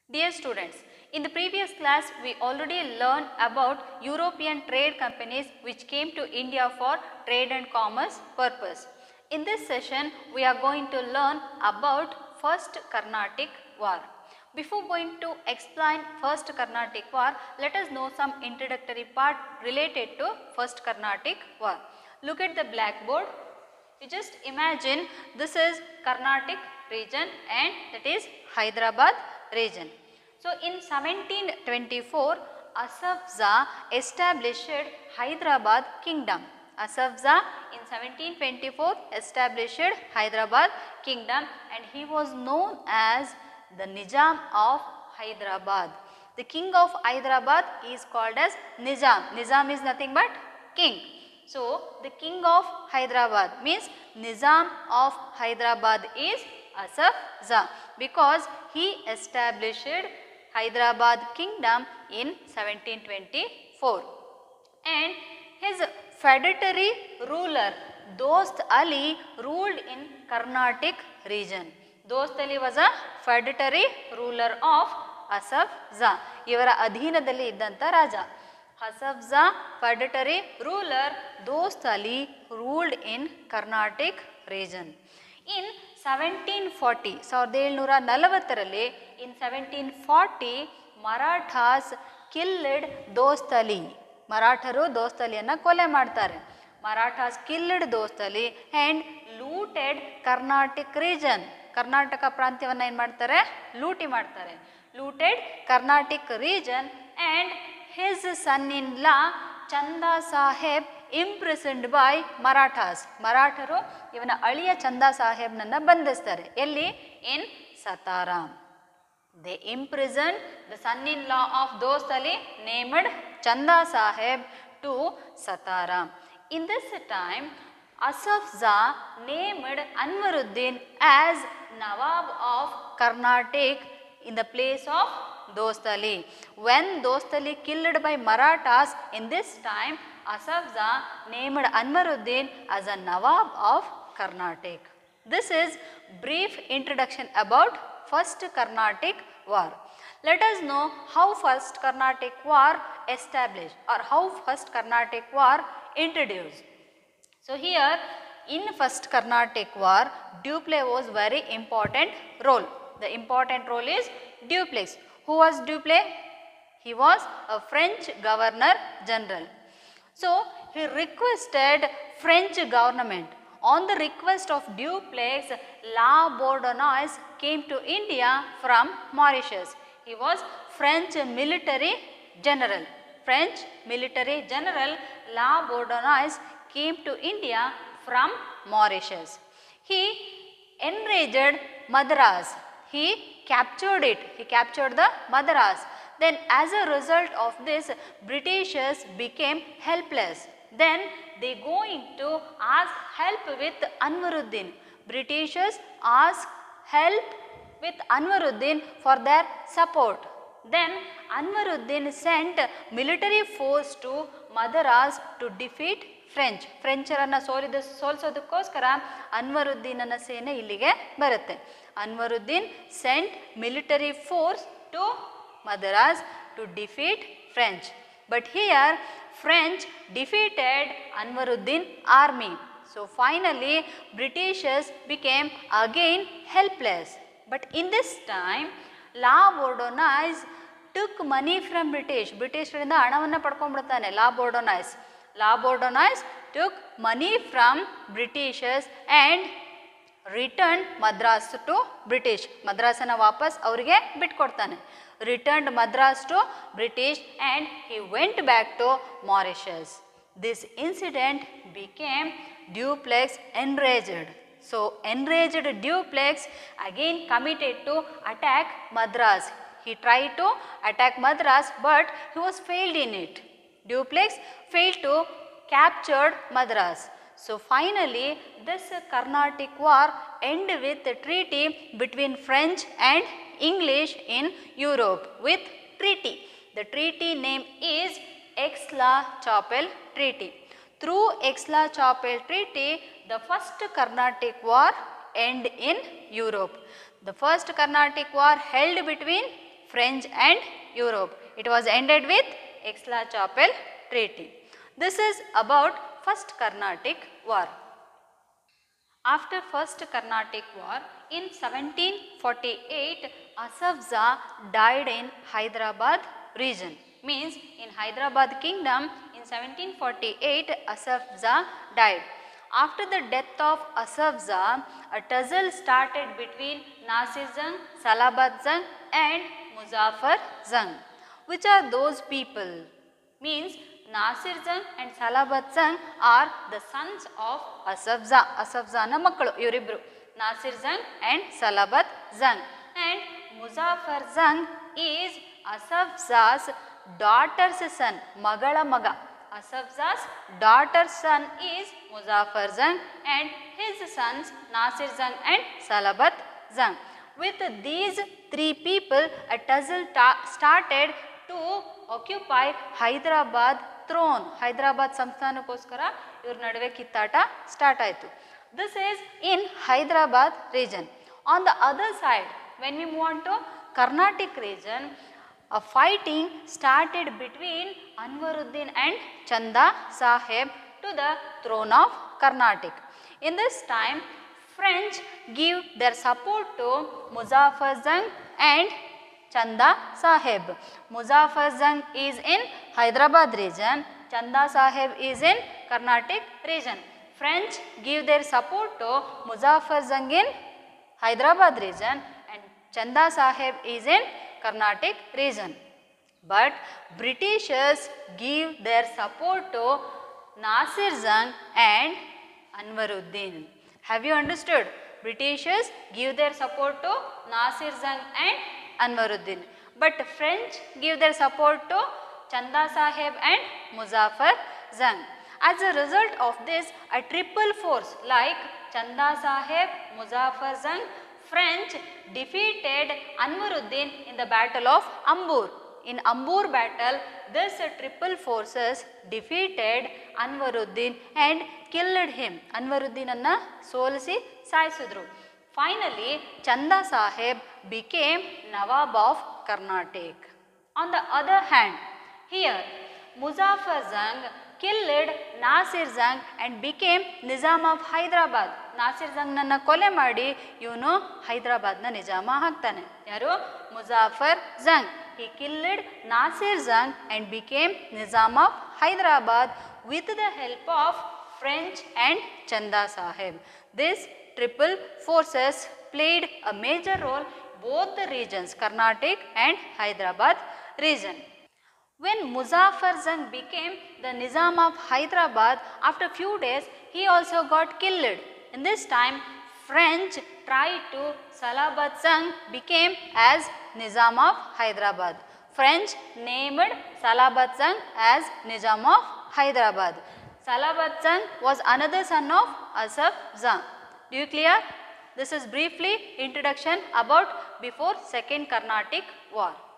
Dear students, in the previous class we already learned about European trade companies which came to India for trade and commerce purpose. In this session we are going to learn about First Carnatic War. Before going to explain First Carnatic War, let us know some introductory part related to First Carnatic War. Look at the blackboard. You just imagine this is Carnatic region and that is Hyderabad region. So in 1724 Asaf Jah established Hyderabad kingdom. Asaf Jah in 1724 established Hyderabad kingdom and he was known as the Nizam of Hyderabad. The king of Hyderabad is called as Nizam. Nizam is nothing but king. So, the king of Hyderabad means Nizam of Hyderabad is Asaf Jah because he established Hyderabad kingdom in 1724 and his feudatory ruler Dost Ali ruled in Carnatic region. Dost Ali was a feudatory ruler of Asaf Jah. Ivara adhinadalli iddanta raja. Asaf Jah, feudatory ruler, Dost Ali ruled in Carnatic region. In 1740, 1740, in 1740, Marathas killed Dost Ali. Maratharu Dost Aliyanna ಕೊಲೆ ಮಾಡ್ತಾರೆ. Marathas killed Dost Ali and looted Carnatic region. Karnataka ಪ್ರಾಂತ್ಯವನ್ನು ಏನು ಮಾಡ್ತಾರೆ? ಲೂಟಿ ಮಾಡ್ತಾರೆ. Looted Carnatic region and his son-in-law Chanda Saheb imprisoned by Marathas. Maratharu ಇವನ ಅಳಿಯ ಚಂದಾ ಸಾಹೇಬ್ನನ್ನ ಬಂಧಿಸ್ತಾರೆ. ಎಲ್ಲಿ? In Sataram. They imprisoned the son-in-law of Dost Ali named Chanda Saheb to Sataram. In this time, Asaf Jah named Anwaruddin as Nawab of Carnatic in the place of Dost Ali. When Dost Ali killed by Marathas, in this time Asaf Jah named Anwaruddin as a Nawab of Carnatic. This is brief introduction about First Carnatic War. Let us know how First Carnatic War established or how First Carnatic War introduced. So here in First Carnatic War, Dupleix was very important role. The important role is Dupleix. Who was Dupleix? He was a French governor general. So he requested French government. On the request of Dupleix, La Bourdonnais came to India from Mauritius. He was French military general. French military general La Bourdonnais came to India from Mauritius. He enraged Madras. He captured it. He captured the Madras. Then as a result of this, Britishers became helpless. Then they going to ask help with Anwaruddin. Britishers asked help with Anwaruddin for their support. Then Anwaruddin sent military force to Madras to defeat French. ಫ್ರೆಂಚರನ್ನು ಸೋಲಿಸೋದಕ್ಕೋಸ್ಕರ ಅನ್ವರುದ್ದೀನನ ಸೇನೆ ಇಲ್ಲಿಗೆ ಬರುತ್ತೆ. Anwaruddin sent military force to Madras to defeat French. But here French defeated Anwaruddin army. So finally Britishers became again helpless. But in this time La Bourdonnais took money from British. ಬ್ರಿಟಿಷರಿಂದ ಹಣವನ್ನು ಪಡ್ಕೊಂಡ್ಬಿಡ್ತಾನೆ La Bourdonnais. La Bourdonnais took money from Britishers and returned Madras to British. ಮದ್ರಾಸನ ವಾಪಸ್ ಅವರಿಗೆ ಬಿಟ್ಕೊಡ್ತಾನೆ. Returned Madras to British and he went back to Mauritius. This incident became Dupleix enraged. So enraged Dupleix again committed to attack Madras. He tried to attack Madras but he was failed in it. Dupleix failed to capture Madras. So finally this Carnatic War ended with a treaty between French and English in Europe with treaty. The treaty name is Aix-la-Chapelle Treaty. Through Aix-la-Chapelle Treaty, the First Carnatic War ended in Europe. The First Carnatic War held between French and Europe. It was ended with Aix-la-Chapelle Treaty. This is about First Carnatic War. After First Carnatic War in 1748, Asaf Jah died in Hyderabad region. Means in Hyderabad kingdom in 1748 Asaf Jah died. After the death of Asaf Jah, a tussle started between Nasir Jung, Salabat Jung and Muzaffar Jung. Which are those people? Means Nasir Jung and Salabat Jung are the sons of Asaf Jah. Asaf Jah na makkalu ivribru. Nasir Jung and Salabat Jung. And Muzaffar Jung is Asaf Jah's daughter's son, magala maga. Asaf Jah's daughter's son is Muzaffar Jung and his sons Nasir Jung and Salabat Jung. With these three people, a tussle started to occupy Hyderabad throne. Hyderabad samsthanakkoskara ivar naduve kittata start aitu. This is in Hyderabad region. On the other side, when we move on to Carnatic region, a fighting started between Anwaruddin and Chanda Sahib to the throne of Carnatic. In this time, French give their support to Muzaffar Jung and Chanda Sahib. Muzaffar Jung is in Hyderabad region, Chanda Sahib is in Carnatic region. French give their support to Muzaffar Jung in Hyderabad region and Chanda Sahib is in Carnatic region. But Britishers give their support to Nasir Jung and Anwaruddin. Have you understood? Britishers give their support to Nasir Jung and Anwaruddin. But French give their support to Chanda Sahib and Muzaffar Jung. As a result of this, a triple force like Chanda Sahib, Muzaffar Jung, French defeated Anwaruddin in the battle of Ambur. In Ambur battle, this triple forces defeated Anwaruddin and killed him. Anwaruddin anna solisi sayisidru. Finally, Chanda Sahib became Nawab of Carnatic. On the other hand, here Muzaffar Jung killed Nasir Jung and became Nizam of Hyderabad. Nasir Jung nanna kole ಮಾಡಿ ಇವನು ಹೈದರಾಬಾದ್ ನ ನಿಜಾಮ ಆಗ್ತಾನೆ. ಯಾರು? Muzaffar Jung. He killed Nasir Jung and became Nizam of Hyderabad with the help of French and Chanda Sahib. This triple forces played a major role both the regions, Carnatic and Hyderabad region. When Muzaffar Jung became the Nizam of Hyderabad, after few days he also got killed. In this time, French tried to Salabat Jung became as Nizam of Hyderabad. French named Salabat Jung as Nizam of Hyderabad. Salabat Jung was another son of Asaf Jah. Do you clear? This is briefly introduction about before Second Carnatic War.